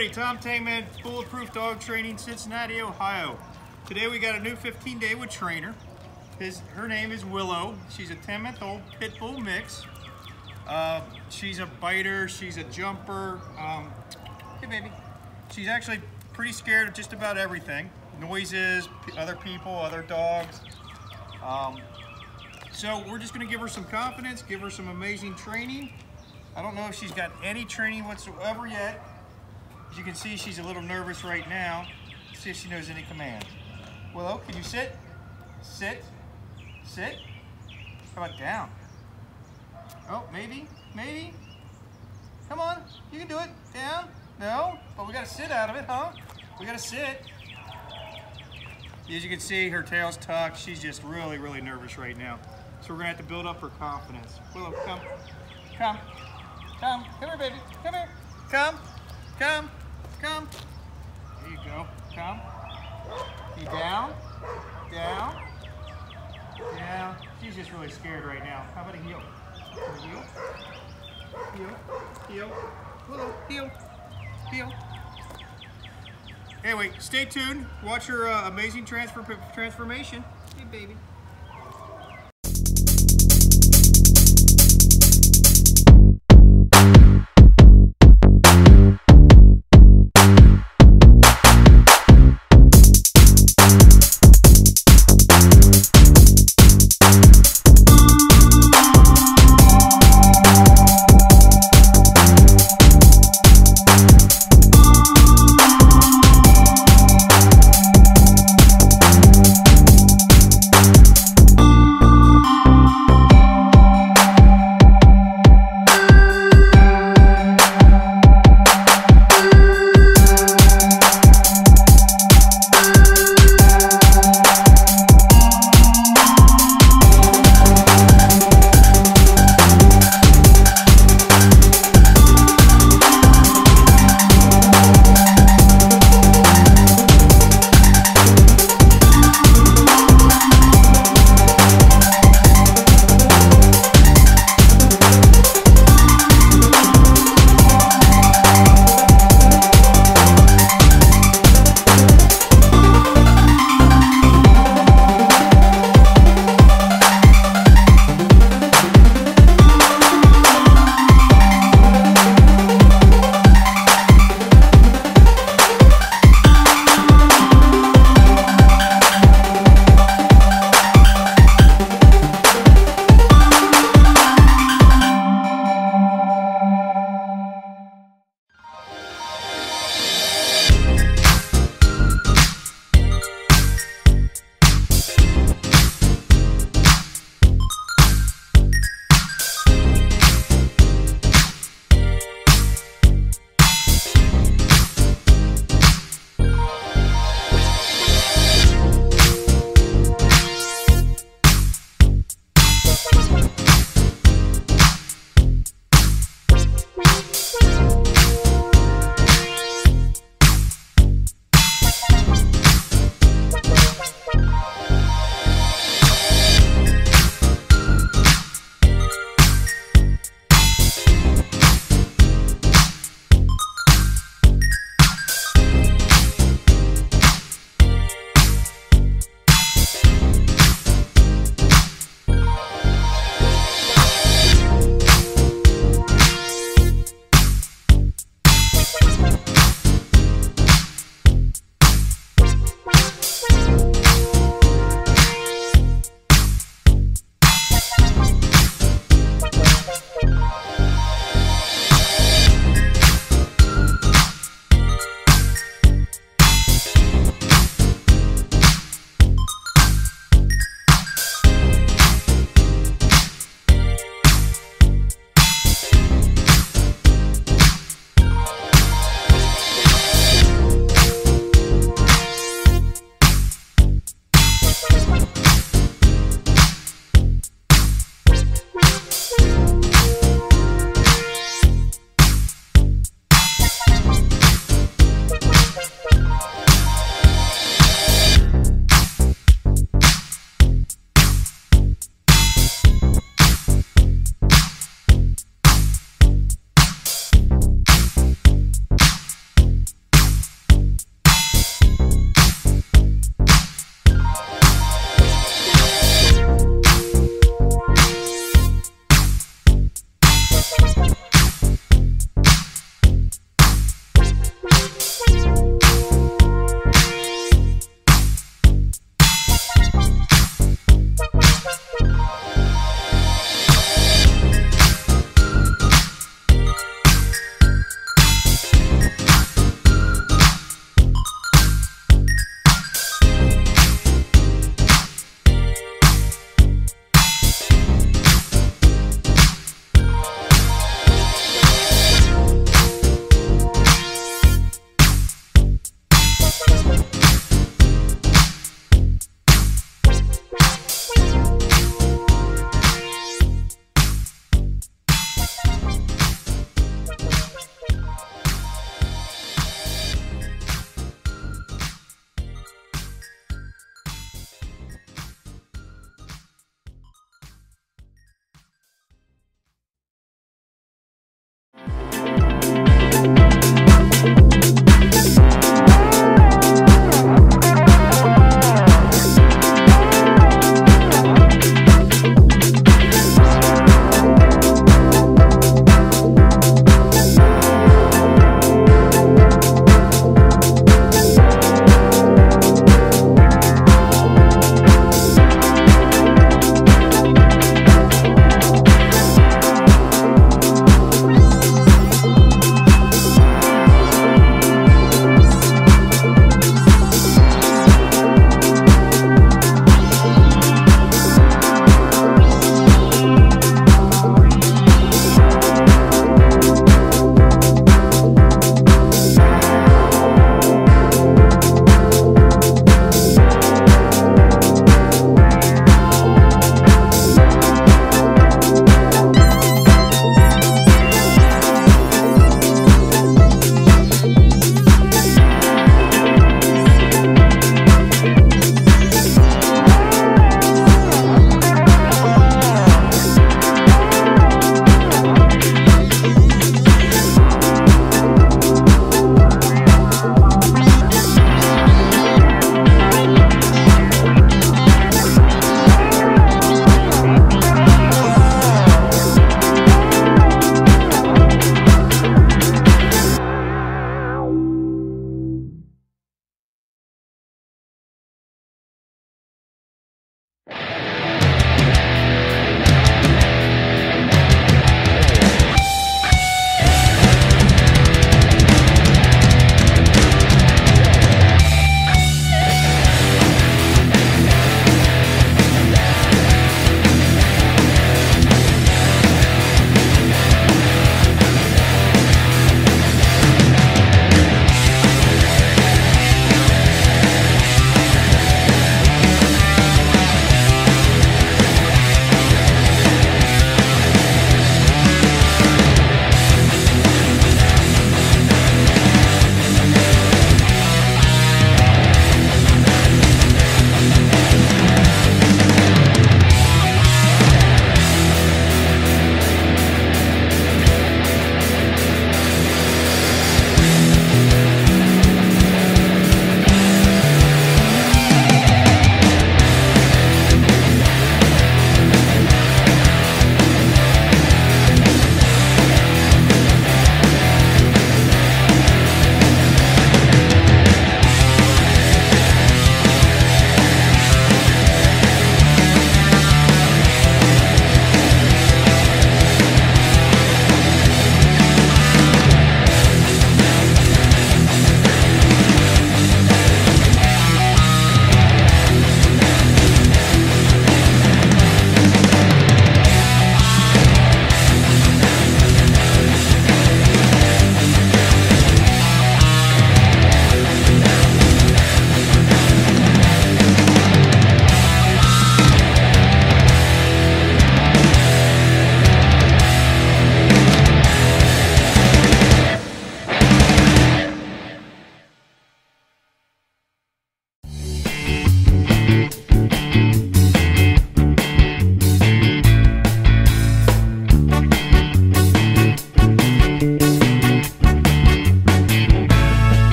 everybody, Tom Tangman, Bulletproof Dog Training, Cincinnati, Ohio. Today we got a new 15-day with trainer. Her name is Willow. She's a 10-month-old pit bull mix. She's a biter, she's a jumper. Hey baby. She's actually pretty scared of just about everything. Noises, other people, other dogs. So we're just gonna give her some confidence, give her some amazing training. I don't know if she's got any training whatsoever yet. As you can see, she's a little nervous right now. Let's see if she knows any commands. Willow, can you sit? Sit. Sit. How about down? Oh, maybe, maybe. Come on, you can do it. Down? No, but we gotta sit out of it, huh? We gotta sit. As you can see, her tail's tucked. She's just really, really nervous right now. So we're gonna have to build up her confidence. Willow, come. Come. Come. Come here, baby. Come here. Come. Come. Come. There you go. Come. You down. Down. Down. She's just really scared right now. How about a heel? Heel. Heel. Heel. Willow. Heel. Heel. Anyway, stay tuned. Watch her amazing transformation. Hey, baby.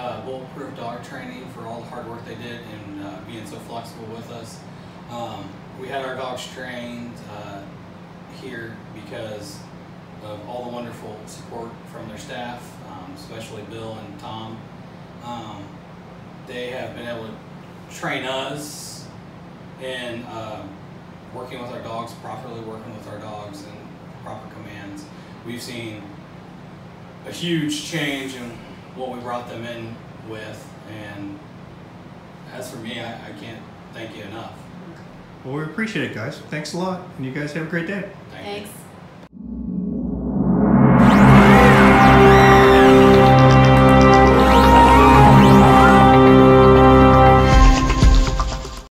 Bulletproof Dog Training for all the hard work they did and being so flexible with us. We had our dogs trained here because of all the wonderful support from their staff, especially Bill and Tom. They have been able to train us in working with our dogs properly, working with our dogs and proper commands. We've seen a huge change in what we brought them in with, and as for me, I can't thank you enough. Well, we appreciate it, guys. Thanks a lot, and you guys have a great day. Thank you. Thanks.